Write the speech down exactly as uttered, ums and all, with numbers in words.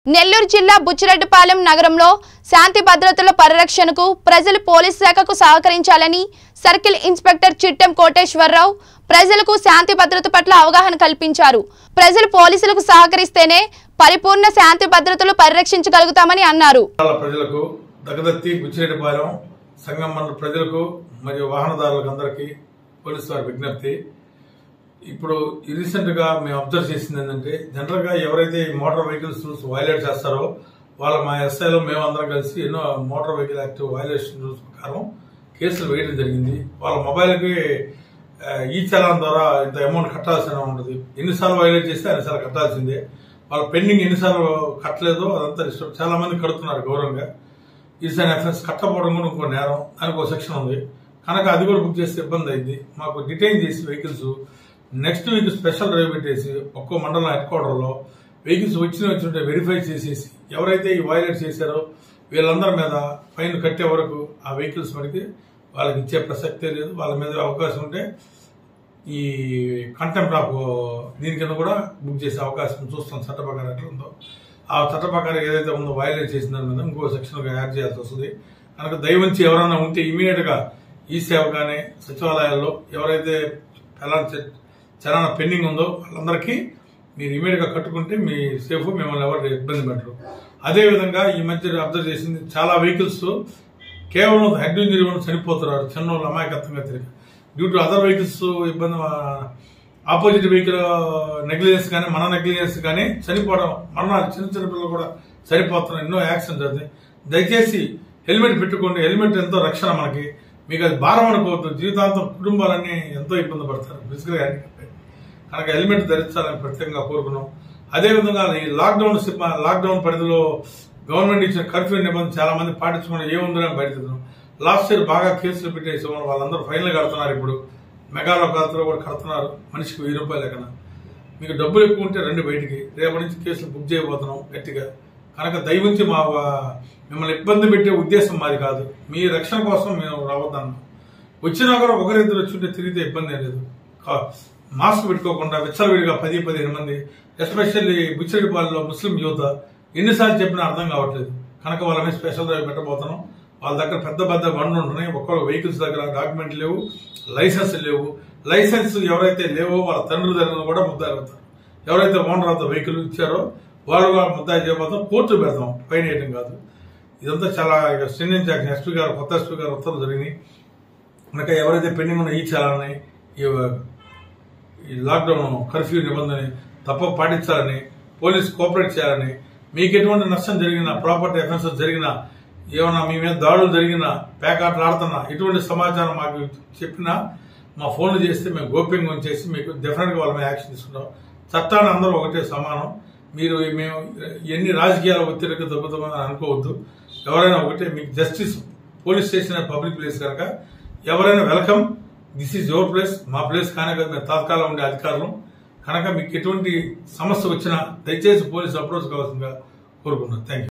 నెల్లూరు జిల్లా బుచ్చిరెడ్డిపాలెం నగరంలో శాంతి భద్రతల పరిరక్షణకు ప్రజలు పోలీస్ శాఖకు సహకరించాలని సర్కిల్ ఇన్స్పెక్టర్ చిట్టెం కోటేశ్వరరావు ప్రజలకు శాంతి భద్రత పట్ల అవగాహన కల్పించారు. ప్రజలు పోలీసులకు సహకరిస్తేనే పరిపూర్ణ శాంతి భద్రతలు పరిరక్షించగలుగుతామని అన్నారు. ప్రజలకు దగదత్తి బుచ్చిరెడ్డిపాలెం సంఘం మండల ప్రజలకు మరియు వాహనదారులకు అందరికీ పోలీసు వారి విజ్ఞప్తి. ఇప్పుడు రీసెంట్ గా మేము అబ్జర్వ్ చేసింది ఏంటంటే జనరల్ గా ఎవరైతే మోటార్ వెహికల్స్ రూల్స్ వైలేట్ చేస్తారో వాళ్ళ మా ఎస్ఐలో మేమందరం కలిసి ఎన్నో motor vehicle act violation rules ప్రకారం కేసులు వేయడం జరిగింది. వాళ్ళ మొబైల్కి ఈ చలాన్ ద్వారా ఇంత అమౌంట్ కట్టాల్సిన ఉంటుంది. ఎన్నిసార్లు వైలేట్ చేస్తే అన్నిసార్లు కట్టాల్సిందే. వాళ్ళ పెండింగ్ ఎన్నిసార్లు కట్టలేదో అదంతా ఇష్టం. చాలా మంది కడుతున్నారు గౌరవంగా. ఈసారి ఎఫ్ఎస్ కట్టకపోవడం కూడా ఇంకో నేరం దానికి ఒక సెక్షన్ ఉంది కనుక అది కూడా బుక్ చేస్తే ఇబ్బంది అయింది. మాకు డిటైన్ చేసి vehicles next week special drive పెట్టేసి ఒక్కో మండలం హెడ్ క్వార్టర్లో వెహికల్స్ వచ్చిన వచ్చింటే వెరిఫై చేసేసి ఎవరైతే ఈ వైలేట్ చేశారో వీళ్ళందరి మీద ఫైన్ కట్టే వరకు ఆ వెహికల్స్ మనకి వాళ్ళకి ఇచ్చే ప్రసక్తే లేదు. వాళ్ళ మీద అవకాశం ఉంటే ఈ కంటెంప్ట్ ఆఫ్ దీని కింద కూడా బుక్ చేసే అవకాశం చూస్తాం. చట్ట ప్రకారం ఎట్లా ఉందో ఆ చట్ట ప్రకారం ఏదైతే ఉందో వైలేట్ చేసిన దాని మీద ఇంకో సెక్షన్ యాడ్ చేయాల్సి వస్తుంది. కనుక దయవంచి ఎవరైనా ఉంటే ఇమీడియట్ గా ఈ సేవ కానీ సచివాలయాల్లో ఎవరైతే చలానా పెండింగ్ ఉందో వాళ్ళందరికీ మీరు ఇమీడియట్ గా కట్టుకుంటే మీ సేఫ్, మిమ్మల్ని ఎవరు ఇబ్బంది పెట్టరు. అదేవిధంగా ఈ మధ్య అబ్జర్వ్ చేసింది చాలా వెహికల్స్ కేవలం హెడ్ ఇంజరీ వల్ల చనిపోతున్నారు చిన్న వాళ్ళు అమాయకత్వంగా తిరిగి డ్యూ టు అదర్ వెహికల్స్ ఇబ్బంది ఆపోజిట్ వెహికల్ నెగ్లిజెన్స్ కానీ మన నెగ్లిజెన్స్ కానీ చనిపోవడం మరణాలు చిన్న చిన్న పిల్లలు కూడా చనిపోతున్నారు. ఎన్నో యాక్సిడెంట్స్ అవుతాయి. దయచేసి హెల్మెట్ పెట్టుకోండి. హెల్మెట్ ఎంతో రక్షణ మనకి. మీకు అది భారం అనుకోవద్దు. జీవితాంతం కుటుంబాలన్నీ ఎంతో ఇబ్బంది పడతారు ఫిజికల్ హ్యాండిక్యాప్. కనుక హెల్మెట్ ధరించాలని ప్రత్యేకంగా కోరుకున్నాం. అదేవిధంగా ఈ లాక్డౌన్ లాక్డౌన్ పరిధిలో గవర్నమెంట్ ఇచ్చిన కర్ఫ్యూ నిబంధన చాలా మంది పాటించుకుని ఏముందని బయటకు లాస్ట్ ఇయర్ బాగా కేసులు పెట్టేసి వాళ్ళందరూ ఫైన్లు కడుతున్నారు. ఇప్పుడు మెగాలో కడుతులో కూడా కడుతున్నారు. మనిషికి వెయ్యి రూపాయలు ఎక్కడ. మీకు డబ్బులు ఎక్కువ ఉంటే రెండు బయటికి రేపటి నుంచి కేసులు బుక్ చేయబోతున్నాం గట్టిగా. కనుక దయవుంచి మా మిమ్మల్ని ఇబ్బంది పెట్టే ఉద్దేశం మాది కాదు. మీ రక్షణ కోసం మేము రావద్దన్నాం. వచ్చినా కూడా ఒకరిద్దరు వచ్చుంటే తిరిగితే ఇబ్బంది లేదు. మాస్క్ పెట్టుకోకుండా విచ్చలవిడిగా పది పదిహేను మంది ఎస్పెషల్లీ బుచ్చిరెడ్డిపాలెంలో ముస్లిం యువత ఎన్నిసార్లు చెప్పినా అర్థం కావట్లేదు. కనుక వాళ్ళ మీద స్పెషల్ డ్రైవ్ పెట్టబోతున్నాం. వాళ్ళ దగ్గర పెద్ద పెద్ద బండ్లు ఉంటున్నాయి. ఒక్కరు వెహికల్స్ దగ్గర డాక్యుమెంట్ లేవు, లైసెన్స్ లేవు. లైసెన్స్ ఎవరైతే లేవో వాళ్ళ తండ్రి దగ్గర కూడా ముద్దాయి అవుతారు. ఎవరైతే ఓనర్ ఆఫ్ ద వెహికల్ ఇచ్చారో వాళ్ళు కూడా ముద్దాయి చేయబోతాం. కోర్టు పెడతాం, ఫైన్ వేయడం కాదు. ఇదంతా చాలా స్ట్రింజెంట్ యాక్షన్. ఎస్పీ గారు కొత్త ఎస్పీ గారు ఉత్తర్వులు జరిగినాయి. కనుక ఎవరైతే పెండింగ్ ఉన్న ఈ చలాన్ని ఈ లాక్డౌన్ కర్ఫ్యూ నిబంధన తప్ప పాటించాలని, పోలీసు కోఆపరేట్ చేయాలని, మీకు ఎటువంటి నష్టం జరిగినా, ప్రాపర్టీ అఫెన్సెస్ జరిగినా, ఏమన్నా మీ మీద దాడులు జరిగినా, ప్యాకాట్లు ఆడుతున్నా ఎటువంటి సమాచారం మాకు చెప్పినా మా ఫోన్లు చేస్తే మేము గోప్యంగా ఉంచేసి మీకు డెఫినెట్ గా వాళ్ళ మీద యాక్షన్ తీసుకుంటాం. చట్టాన్ని అందరూ ఒకటే సమానం. మీరు మేము ఎన్ని రాజకీయాల ఒత్తిడికి తగ్గుతామని అనుకోవద్దు. ఎవరైనా ఒకటే. మీకు justice police station public place కనుక ఎవరైనా welcome. This is your place. మా ప్లేస్ కానీ కదా మేము తాత్కాలం ఉండే అధికారులు. కనుక మీకు ఎటువంటి సమస్య వచ్చినా దయచేసి పోలీసు అప్రోచ్ కావాల్సిందిగా కోరుకుంటున్నాను. Thank you.